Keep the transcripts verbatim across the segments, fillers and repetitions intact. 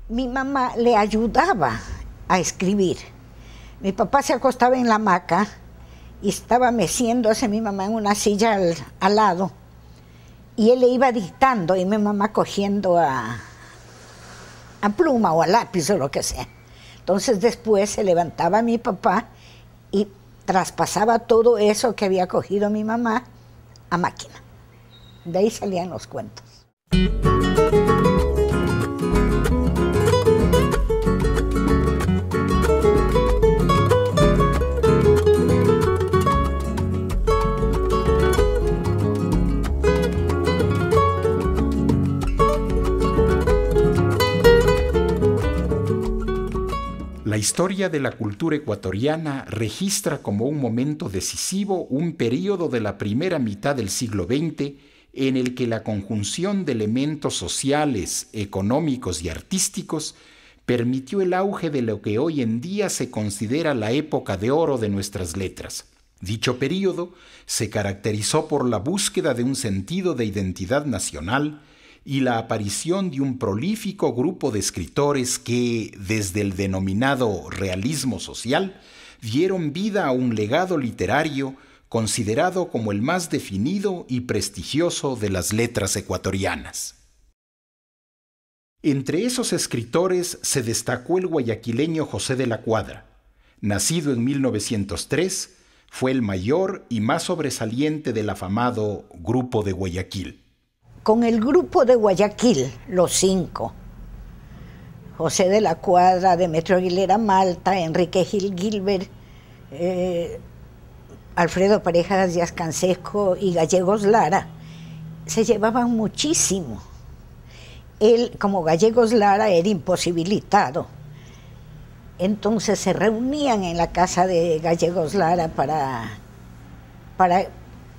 mi mamá le ayudaba a escribir. Mi papá se acostaba en la hamaca y estaba meciéndose mi mamá en una silla al, al lado. Y él le iba dictando y mi mamá cogiendo a, a pluma o a lápiz o lo que sea. Entonces después se levantaba mi papá y traspasaba todo eso que había cogido mi mamá a máquina. De ahí salían los cuentos. La historia de la cultura ecuatoriana registra como un momento decisivo un período de la primera mitad del siglo veinte en el que la conjunción de elementos sociales, económicos y artísticos permitió el auge de lo que hoy en día se considera la época de oro de nuestras letras. Dicho período se caracterizó por la búsqueda de un sentido de identidad nacional y la aparición de un prolífico grupo de escritores que, desde el denominado realismo social, dieron vida a un legado literario considerado como el más definido y prestigioso de las letras ecuatorianas. Entre esos escritores se destacó el guayaquileño José de la Cuadra. Nacido en mil novecientos tres, fue el mayor y más sobresaliente del afamado Grupo de Guayaquil. Con el Grupo de Guayaquil, los cinco, José de la Cuadra, Demetrio Aguilera Malta, Enrique Gil Gilbert, eh, Alfredo Parejas Díaz Canseco y Gallegos Lara, se llevaban muchísimo. Él, como Gallegos Lara, era imposibilitado. Entonces se reunían en la casa de Gallegos Lara para... para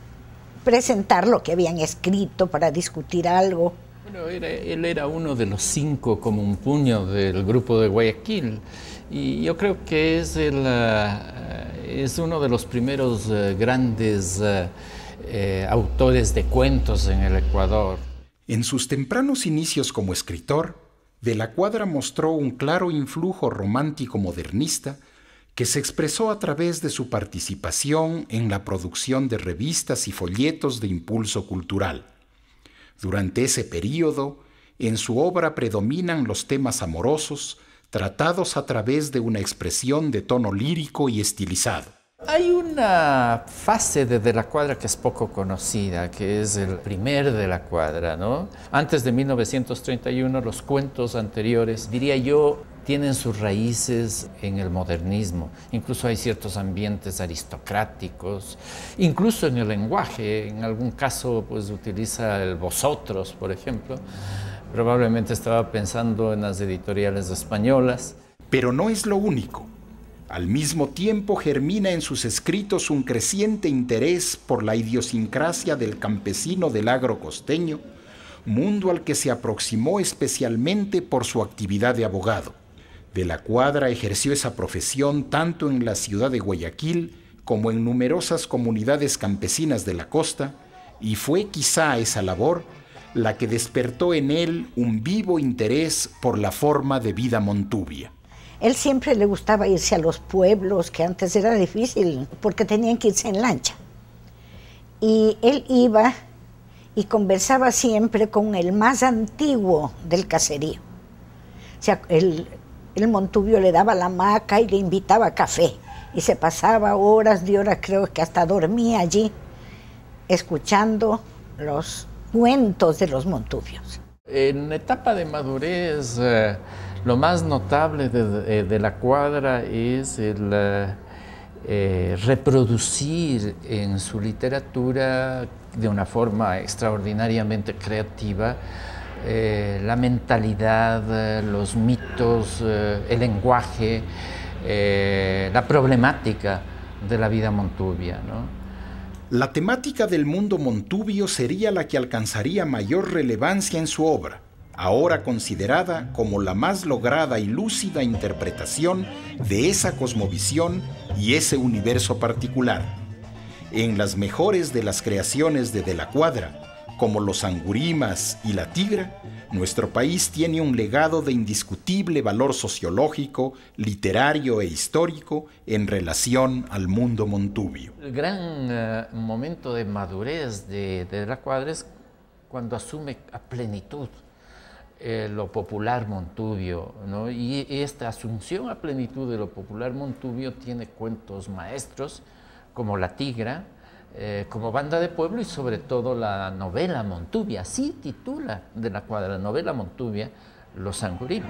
presentar lo que habían escrito, para discutir algo. Bueno, era, él era uno de los cinco como un puño del Grupo de Guayaquil y yo creo que es, el, uh, es uno de los primeros uh, grandes uh, eh, autores de cuentos en el Ecuador. En sus tempranos inicios como escritor, De la Cuadra mostró un claro influjo romántico modernista que se expresó a través de su participación en la producción de revistas y folletos de impulso cultural. Durante ese período, en su obra predominan los temas amorosos, tratados a través de una expresión de tono lírico y estilizado. Hay una fase de De la Cuadra que es poco conocida, que es el primer De la Cuadra, ¿no? Antes de mil novecientos treinta y uno, los cuentos anteriores, diría yo, tienen sus raíces en el modernismo. Incluso hay ciertos ambientes aristocráticos, incluso en el lenguaje. En algún caso, pues, utiliza el vosotros, por ejemplo. Probablemente estaba pensando en las editoriales españolas. Pero no es lo único. Al mismo tiempo germina en sus escritos un creciente interés por la idiosincrasia del campesino del agro costeño, mundo al que se aproximó especialmente por su actividad de abogado. De la Cuadra ejerció esa profesión tanto en la ciudad de Guayaquil como en numerosas comunidades campesinas de la costa, y fue quizá esa labor la que despertó en él un vivo interés por la forma de vida montubia. Él siempre le gustaba irse a los pueblos, que antes era difícil, porque tenían que irse en lancha. Y él iba y conversaba siempre con el más antiguo del caserío. O sea, el, el montubio le daba la hamaca y le invitaba café. Y se pasaba horas de horas, creo que hasta dormía allí, escuchando los cuentos de los montubios. En etapa de madurez, eh, lo más notable de, de, de la Cuadra es el eh, reproducir en su literatura de una forma extraordinariamente creativa eh, la mentalidad, los mitos, eh, el lenguaje, eh, la problemática de la vida montubia, ¿no? La temática del mundo montubio sería la que alcanzaría mayor relevancia en su obra, ahora considerada como la más lograda y lúcida interpretación de esa cosmovisión y ese universo particular. En las mejores de las creaciones de De la Cuadra, como Los Angurimas y La Tigra, nuestro país tiene un legado de indiscutible valor sociológico, literario e histórico en relación al mundo montubio. El gran uh, momento de madurez de, de la Cuadra es cuando asume a plenitud eh, lo popular montubio, ¿no? Y esta asunción a plenitud de lo popular montubio tiene cuentos maestros como La Tigra, Eh, como banda de pueblo y sobre todo la novela montubia, así titula de la Cuadra, la novela montubia, Los Angurimas.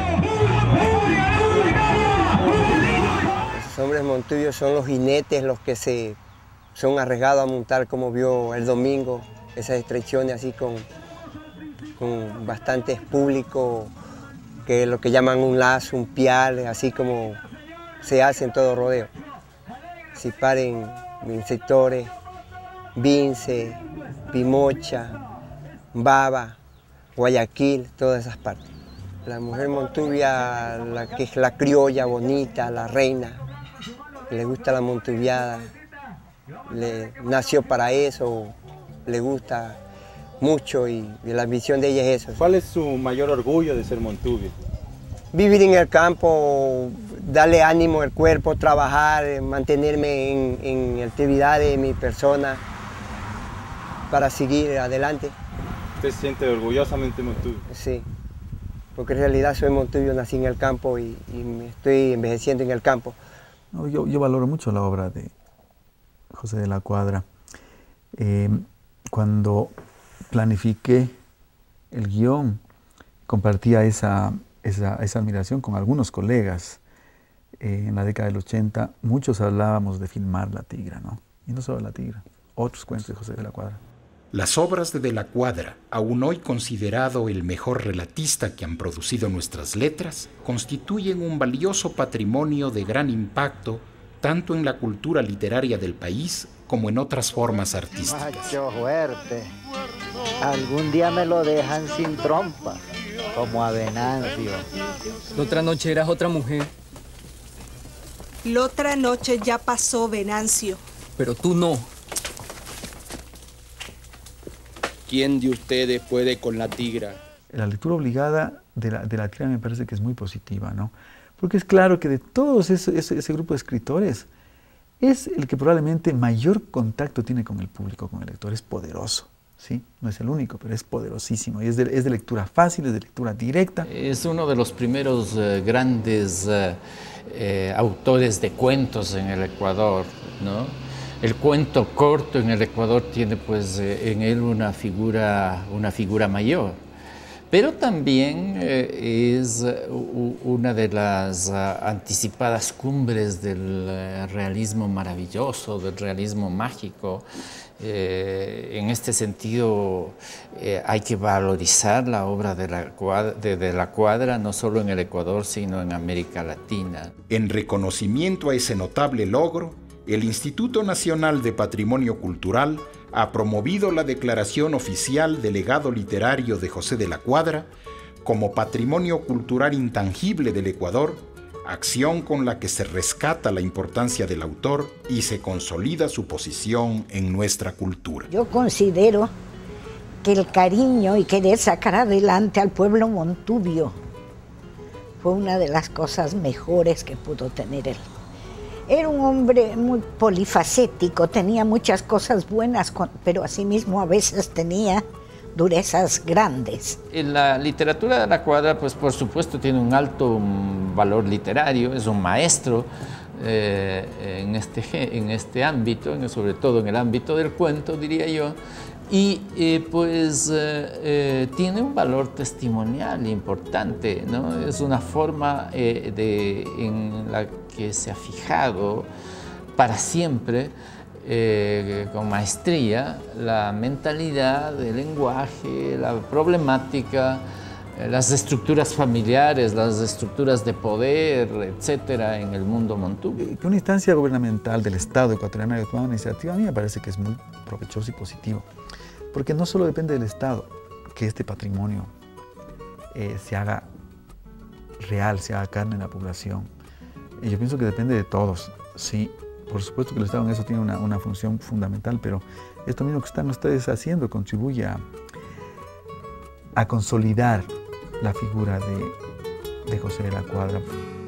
Los hombres montubios son los jinetes, los que se son arriesgados a montar, como vio el domingo, esas estrechiones así con, con bastantes público, que es lo que llaman un lazo, un pial, así como se hace en todo rodeo. Si paren en sectores, Vince, Pimocha, Baba, Guayaquil, todas esas partes. La mujer montubia, la que es la criolla bonita, la reina, le gusta la montubiada, le nació para eso, le gusta mucho y, y la ambición de ella es eso. ¿Cuál es su mayor orgullo de ser montubio? Vivir en el campo, darle ánimo al cuerpo, trabajar, mantenerme en, en actividad de mi persona para seguir adelante. ¿Usted se siente orgullosamente montubio? Sí, porque en realidad soy montubio, nací en el campo y, y me estoy envejeciendo en el campo. No, yo, yo valoro mucho la obra de José de la Cuadra. Eh, cuando planifiqué el guión, compartía esa, esa, esa admiración con algunos colegas. Eh, en la década del ochenta, muchos hablábamos de filmar La Tigra, ¿no? Y no solo La Tigra, otros cuentos de José de la Cuadra. Las obras de De la Cuadra, aún hoy considerado el mejor relatista que han producido nuestras letras, constituyen un valioso patrimonio de gran impacto tanto en la cultura literaria del país como en otras formas artísticas. Macho fuerte. Algún día me lo dejan sin trompa, como a Venancio. La otra noche eras otra mujer. La otra noche ya pasó, Venancio. Pero tú no. ¿Quién de ustedes puede con La Tigra? La lectura obligada de la, de la Tigra me parece que es muy positiva, ¿no? Porque es claro que de todos ese, ese, ese grupo de escritores, es el que probablemente mayor contacto tiene con el público, con el lector. Es poderoso, ¿sí? No es el único, pero es poderosísimo. Y es de, es de lectura fácil, es de lectura directa. Es uno de los primeros uh, grandes uh, eh, autores de cuentos en el Ecuador, ¿no? El cuento corto en el Ecuador tiene pues eh, en él una figura, una figura mayor, pero también eh, es uh, una de las uh, anticipadas cumbres del uh, realismo maravilloso, del realismo mágico. Eh, en este sentido eh, hay que valorizar la obra de la, cuadra, de, de la Cuadra, no solo en el Ecuador, sino en América Latina. En reconocimiento a ese notable logro, el Instituto Nacional de Patrimonio Cultural ha promovido la declaración oficial de legado literario de José de la Cuadra como Patrimonio Cultural Intangible del Ecuador, acción con la que se rescata la importancia del autor y se consolida su posición en nuestra cultura. Yo considero que el cariño y querer sacar adelante al pueblo montubio fue una de las cosas mejores que pudo tener él. Era un hombre muy polifacético, tenía muchas cosas buenas, pero asimismo a veces tenía durezas grandes. En la literatura de la Cuadra, pues por supuesto tiene un alto valor literario, es un maestro eh, en, este, en este ámbito, en, sobre todo en el ámbito del cuento, diría yo, y eh, pues eh, eh, tiene un valor testimonial importante, ¿no? Es una forma eh, de, en la que se ha fijado para siempre, eh, con maestría, la mentalidad, el lenguaje, la problemática, eh, las estructuras familiares, las estructuras de poder, etcétera, en el mundo montubio. Que una instancia gubernamental del Estado ecuatoriano haya tomado una iniciativa, a mí me parece que es muy provechoso y positivo. Porque no solo depende del Estado que este patrimonio eh, se haga real, se haga carne en la población. Y yo pienso que depende de todos. Sí, por supuesto que el Estado en eso tiene una, una función fundamental, pero esto mismo que están ustedes haciendo contribuye a, a consolidar la figura de, de José de la Cuadra.